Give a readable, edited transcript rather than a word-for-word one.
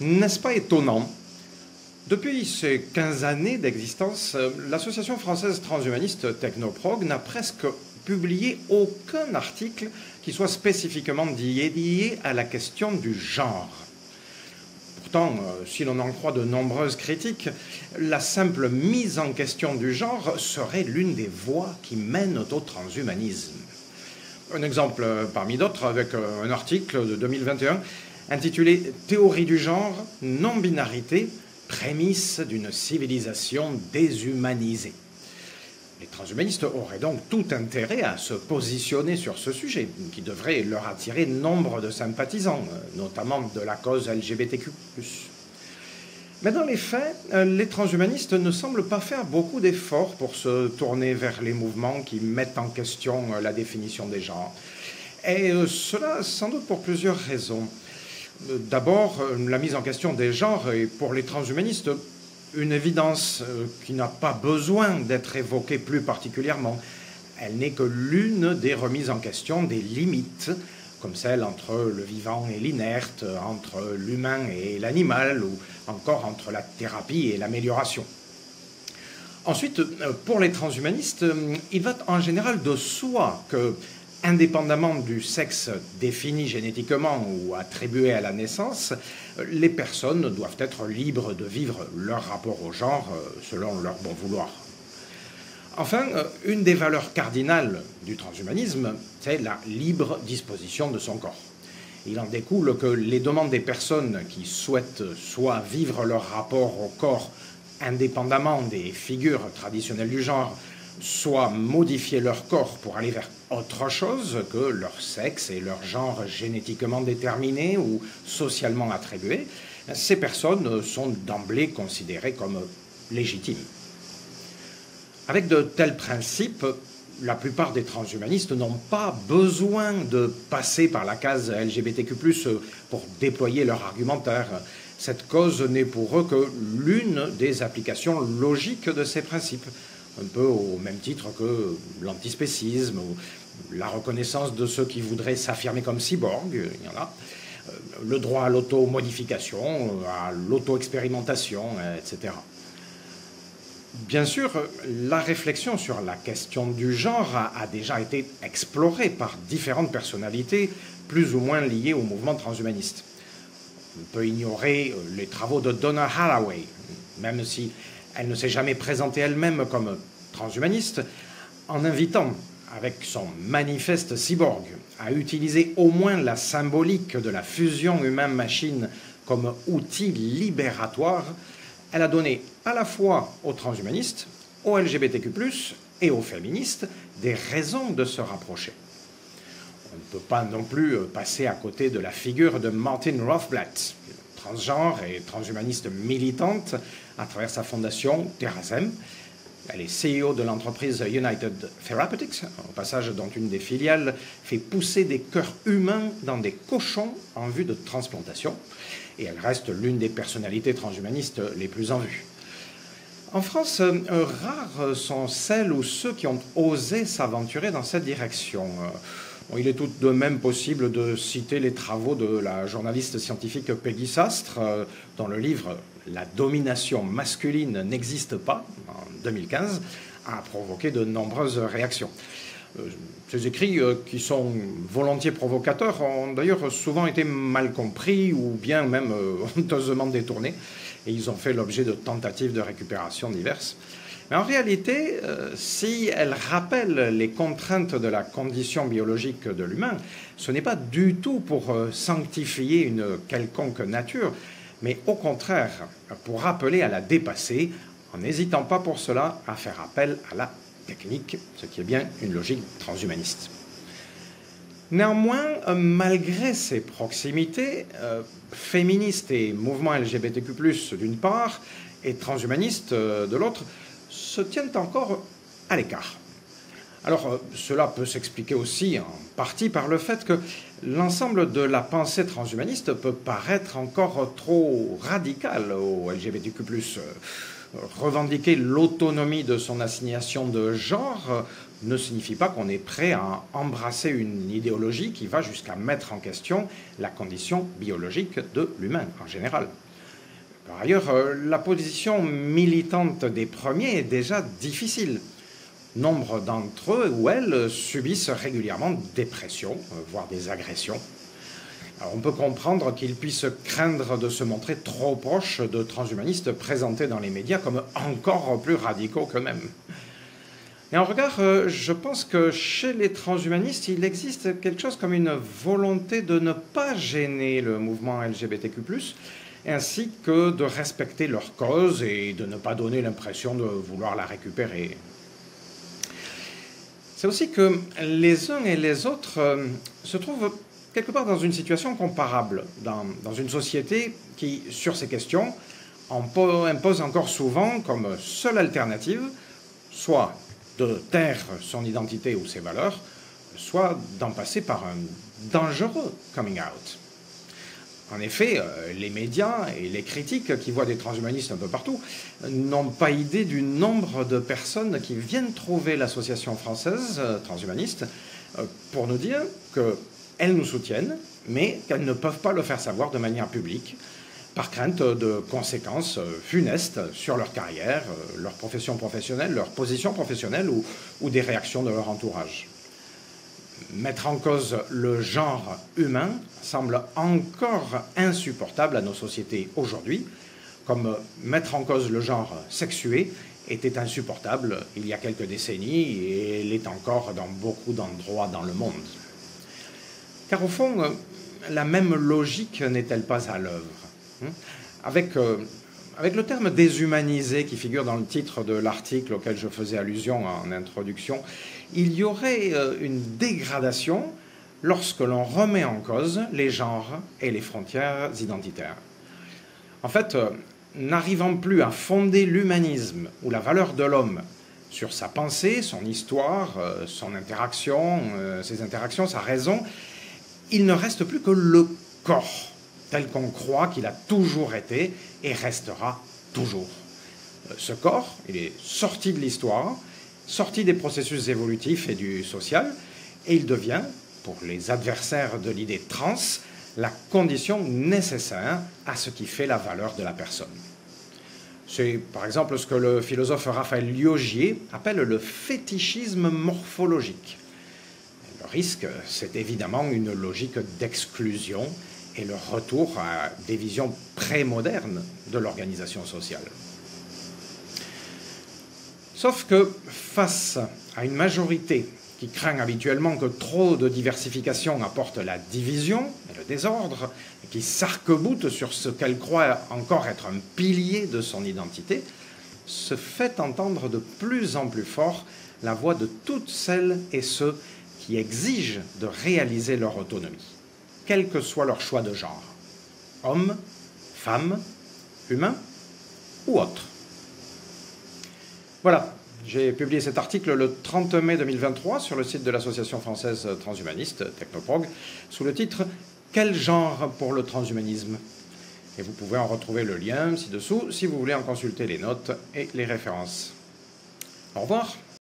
N'est-ce pas étonnant? Depuis ses 15 années d'existence, l'association française transhumaniste Technoprog n'a presque publié aucun article qui soit spécifiquement dédié à la question du genre. Pourtant, si l'on en croit de nombreuses critiques, la simple mise en question du genre serait l'une des voies qui mènent au transhumanisme. Un exemple parmi d'autres avec un article de 2021 intitulé « Théorie du genre, non-binarité, prémisse d'une civilisation déshumanisée ». Les transhumanistes auraient donc tout intérêt à se positionner sur ce sujet, qui devrait leur attirer nombre de sympathisants, notamment de la cause LGBTQ+. Mais dans les faits, les transhumanistes ne semblent pas faire beaucoup d'efforts pour se tourner vers les mouvements qui mettent en question la définition des genres. Et cela sans doute pour plusieurs raisons. D'abord, la mise en question des genres est pour les transhumanistes une évidence qui n'a pas besoin d'être évoquée plus particulièrement. Elle n'est que l'une des remises en question des limites, comme celle entre le vivant et l'inerte, entre l'humain et l'animal, ou encore entre la thérapie et l'amélioration. Ensuite, pour les transhumanistes, il va en général de soi que, indépendamment du sexe défini génétiquement ou attribué à la naissance, les personnes doivent être libres de vivre leur rapport au genre selon leur bon vouloir. Enfin, une des valeurs cardinales du transhumanisme, c'est la libre disposition de son corps. Il en découle que les demandes des personnes qui souhaitent soit vivre leur rapport au corps indépendamment des figures traditionnelles du genre, soit modifier leur corps pour aller vers autre chose que leur sexe et leur genre génétiquement déterminés ou socialement attribués, ces personnes sont d'emblée considérées comme légitimes. Avec de tels principes, la plupart des transhumanistes n'ont pas besoin de passer par la case LGBTQ+, pour déployer leur argumentaire. Cette cause n'est pour eux que l'une des applications logiques de ces principes, un peu au même titre que l'antispécisme ou la reconnaissance de ceux qui voudraient s'affirmer comme cyborgs, il y en a, le droit à l'auto-modification, à l'auto-expérimentation, etc. Bien sûr, la réflexion sur la question du genre a déjà été explorée par différentes personnalités plus ou moins liées au mouvement transhumaniste. On peut ignorer les travaux de Donna Haraway, même si elle ne s'est jamais présentée elle-même comme transhumaniste, en invitant, avec son manifeste cyborg, à utiliser au moins la symbolique de la fusion humain-machine comme outil libératoire. Elle a donné à la fois aux transhumanistes, aux LGBTQ+, et aux féministes des raisons de se rapprocher. On ne peut pas non plus passer à côté de la figure de Martine Rothblatt, transgenre et transhumaniste militante à travers sa fondation Terrazem. Elle est CEO de l'entreprise United Therapeutics, au passage dont une des filiales fait pousser des cœurs humains dans des cochons en vue de transplantation. Et elle reste l'une des personnalités transhumanistes les plus en vue. En France, rares sont celles ou ceux qui ont osé s'aventurer dans cette direction. Il est tout de même possible de citer les travaux de la journaliste scientifique Peggy Sastre, dont le livre « La domination masculine n'existe pas », en 2015, a provoqué de nombreuses réactions. Ces écrits, qui sont volontiers provocateurs, ont d'ailleurs souvent été mal compris ou bien même honteusement détournés, et ils ont fait l'objet de tentatives de récupération diverses. Mais en réalité, si elles rappellent les contraintes de la condition biologique de l'humain, ce n'est pas du tout pour sanctifier une quelconque nature, mais au contraire pour rappeler à la dépasser, en n'hésitant pas pour cela à faire appel à la technique, ce qui est bien une logique transhumaniste. Néanmoins, malgré ces proximités, féministes et mouvements LGBTQ+, d'une part, et transhumanistes de l'autre, se tiennent encore à l'écart. Alors, cela peut s'expliquer aussi en partie par le fait que l'ensemble de la pensée transhumaniste peut paraître encore trop radical au LGBTQ+. Revendiquer l'autonomie de son assignation de genre ne signifie pas qu'on est prêt à embrasser une idéologie qui va jusqu'à mettre en question la condition biologique de l'humain en général. Par ailleurs, la position militante des premiers est déjà difficile. Nombre d'entre eux ou elles subissent régulièrement des pressions, voire des agressions. Alors on peut comprendre qu'ils puissent craindre de se montrer trop proches de transhumanistes présentés dans les médias comme encore plus radicaux qu'eux-mêmes. Et en regard, je pense que chez les transhumanistes, il existe quelque chose comme une volonté de ne pas gêner le mouvement LGBTQ+, ainsi que de respecter leur cause et de ne pas donner l'impression de vouloir la récupérer. C'est aussi que les uns et les autres se trouvent quelque part dans une situation comparable, dans une société qui, sur ces questions, impose encore souvent comme seule alternative, soit de taire son identité ou ses valeurs, soit d'en passer par un dangereux coming out. En effet, les médias et les critiques qui voient des transhumanistes un peu partout n'ont pas idée du nombre de personnes qui viennent trouver l'association française transhumaniste pour nous dire qu'elles nous soutiennent, mais qu'elles ne peuvent pas le faire savoir de manière publique, par crainte de conséquences funestes sur leur carrière, leur profession professionnelle, leur position professionnelle ou des réactions de leur entourage. Mettre en cause le genre humain semble encore insupportable à nos sociétés aujourd'hui, comme mettre en cause le genre sexué était insupportable il y a quelques décennies et l'est encore dans beaucoup d'endroits dans le monde. Car au fond, la même logique n'est-elle pas à l'œuvre ? Avec le terme déshumanisé qui figure dans le titre de l'article auquel je faisais allusion en introduction, il y aurait une dégradation lorsque l'on remet en cause les genres et les frontières identitaires. En fait, n'arrivant plus à fonder l'humanisme ou la valeur de l'homme sur sa pensée, son histoire, son interaction, ses interactions, sa raison, il ne reste plus que le corps, tel qu'on croit qu'il a toujours été et restera toujours. Ce corps, il est sorti de l'histoire, sorti des processus évolutifs et du social, et il devient, pour les adversaires de l'idée trans, la condition nécessaire à ce qui fait la valeur de la personne. C'est par exemple ce que le philosophe Raphaël Liogier appelle le fétichisme morphologique. Le risque, c'est évidemment une logique d'exclusion et le retour à des visions prémodernes de l'organisation sociale. Sauf que face à une majorité qui craint habituellement que trop de diversification apporte la division et le désordre, et qui s'arc-boute sur ce qu'elle croit encore être un pilier de son identité, se fait entendre de plus en plus fort la voix de toutes celles et ceux qui exigent de réaliser leur autonomie, quel que soit leur choix de genre, homme, femme, humain ou autre. Voilà, j'ai publié cet article le 30 mai 2023 sur le site de l'association française transhumaniste, Technoprog, sous le titre « Quel genre pour le transhumanisme ?» Et vous pouvez en retrouver le lien ci-dessous si vous voulez en consulter les notes et les références. Au revoir.